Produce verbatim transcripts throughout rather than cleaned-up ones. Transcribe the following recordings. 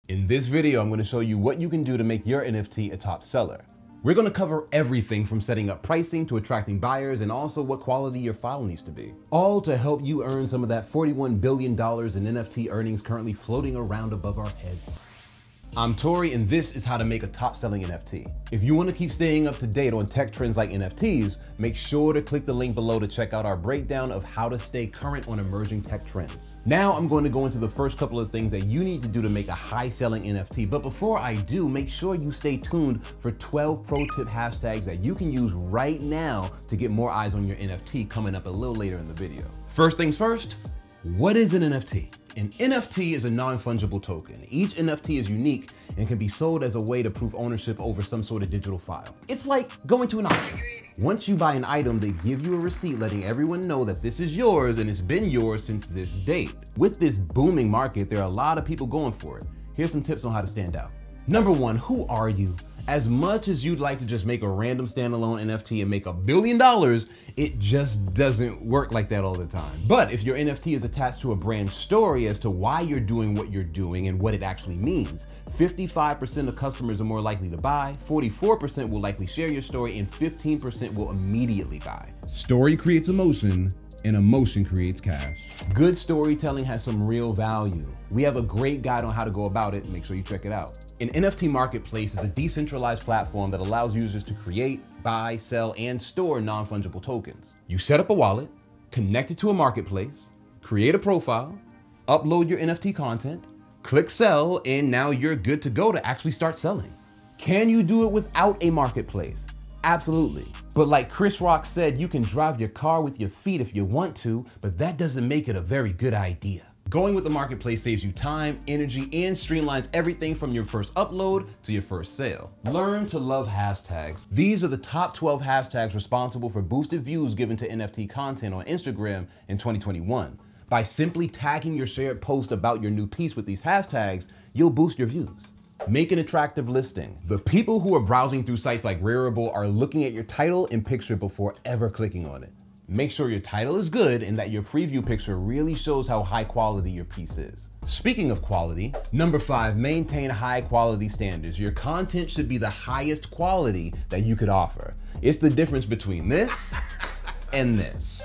In this video, I'm going to show you what you can do to make your N F T a top seller. We're going to cover everything from setting up pricing to attracting buyers and also what quality your file needs to be. All to help you earn some of that forty-one billion dollars in N F T earnings currently floating around above our heads. I'm Tori, and this is how to make a top-selling N F T. If you want to keep staying up to date on tech trends like N F Ts, make sure to click the link below to check out our breakdown of how to stay current on emerging tech trends. Now I'm going to go into the first couple of things that you need to do to make a high-selling N F T. But before I do, make sure you stay tuned for twelve pro tip hashtags that you can use right now to get more eyes on your N F T coming up a little later in the video. First things first, what is an N F T? An N F T is a non-fungible token. Each N F T is unique and can be sold as a way to prove ownership over some sort of digital file. It's like going to an auction. Once you buy an item, they give you a receipt letting everyone know that this is yours and it's been yours since this date. With this booming market, there are a lot of people going for it. Here's some tips on how to stand out. Number one, who are you? As much as you'd like to just make a random standalone N F T and make a billion dollars, it just doesn't work like that all the time. But if your N F T is attached to a brand story as to why you're doing what you're doing and what it actually means, fifty-five percent of customers are more likely to buy, forty-four percent will likely share your story, and fifteen percent will immediately buy. Story creates emotion, and emotion creates cash. Good storytelling has some real value. We have a great guide on how to go about it. Make sure you check it out. An N F T marketplace is a decentralized platform that allows users to create, buy, sell, and store non-fungible tokens. You set up a wallet, connect it to a marketplace, create a profile, upload your N F T content, click sell, and now you're good to go to actually start selling. Can you do it without a marketplace? Absolutely. But like Chris Rock said, you can drive your car with your feet if you want to, but that doesn't make it a very good idea. Going with the marketplace saves you time, energy, and streamlines everything from your first upload to your first sale. Learn to love hashtags. These are the top twelve hashtags responsible for boosted views given to N F T content on Instagram in twenty twenty-one. By simply tagging your shared post about your new piece with these hashtags, you'll boost your views. Make an attractive listing. The people who are browsing through sites like Rarible are looking at your title and picture before ever clicking on it. Make sure your title is good and that your preview picture really shows how high quality your piece is. Speaking of quality, number five, maintain high quality standards. Your content should be the highest quality that you could offer. It's the difference between this and this.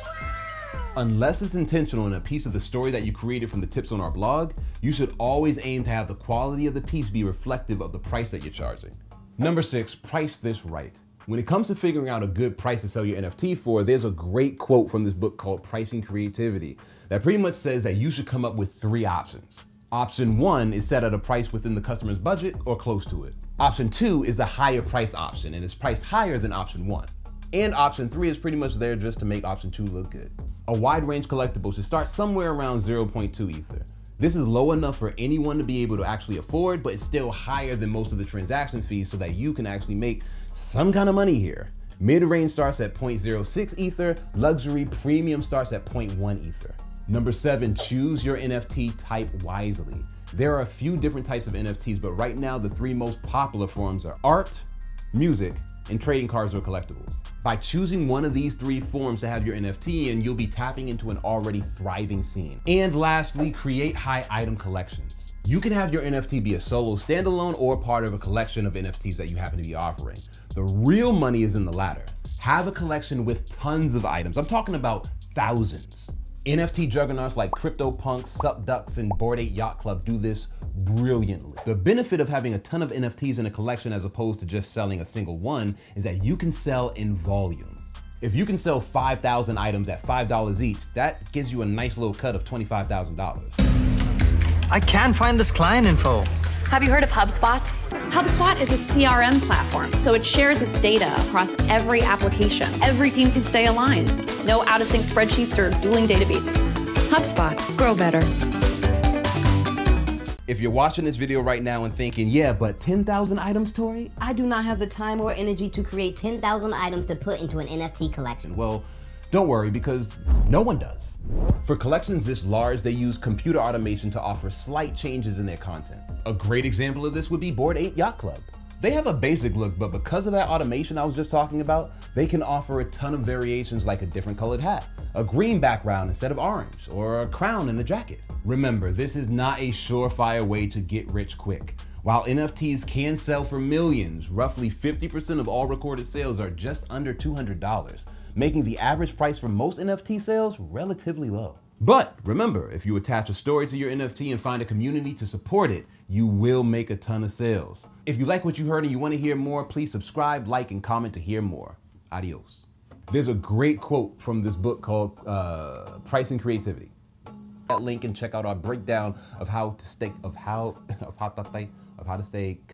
Unless it's intentional in a piece of the story that you created from the tips on our blog, you should always aim to have the quality of the piece be reflective of the price that you're charging. Number six, price this right. When it comes to figuring out a good price to sell your N F T for, there's a great quote from this book called Pricing Creativity that pretty much says that you should come up with three options. Option one is set at a price within the customer's budget or close to it. Option two is the higher price option and it's priced higher than option one. And option three is pretty much there just to make option two look good. A wide range collectible should start somewhere around zero point two Ether. This is low enough for anyone to be able to actually afford, but it's still higher than most of the transaction fees so that you can actually make some kind of money here. Mid-range starts at zero point zero six Ether, luxury premium starts at zero point one Ether. Number seven, choose your N F T type wisely. There are a few different types of N F Ts, but right now the three most popular forms are art, music, and trading cards or collectibles. By choosing one of these three forms to have your N F T in, you'll be tapping into an already thriving scene. And lastly, create high item collections. You can have your N F T be a solo standalone or part of a collection of N F Ts that you happen to be offering. The real money is in the latter. Have a collection with tons of items. I'm talking about thousands. N F T juggernauts like CryptoPunks, SupDucks, and Bored Ape Yacht Club do this brilliantly. The benefit of having a ton of N F Ts in a collection as opposed to just selling a single one is that you can sell in volume. If you can sell five thousand items at five dollars each, that gives you a nice little cut of twenty-five thousand dollars. I can't find this client info. Have you heard of HubSpot? HubSpot is a C R M platform, so it shares its data across every application. Every team can stay aligned. No out-of-sync spreadsheets or dueling databases. HubSpot, grow better. If you're watching this video right now and thinking, yeah, but ten thousand items, Tori? I do not have the time or energy to create ten thousand items to put into an N F T collection. Well, don't worry, because no one does. For collections this large, they use computer automation to offer slight changes in their content. A great example of this would be Bored Ape Yacht Club. They have a basic look, but because of that automation I was just talking about, they can offer a ton of variations like a different colored hat, a green background instead of orange, or a crown in a jacket. Remember, this is not a surefire way to get rich quick. While N F Ts can sell for millions, roughly fifty percent of all recorded sales are just under two hundred dollars, making the average price for most N F T sales relatively low. But remember, if you attach a story to your N F T and find a community to support it, you will make a ton of sales. If you like what you heard and you want to hear more, please subscribe, like, and comment to hear more. Adios. There's a great quote from this book called uh, Pricing Creativity. That link and check out our breakdown of how to stay of how of how to stay of how to stay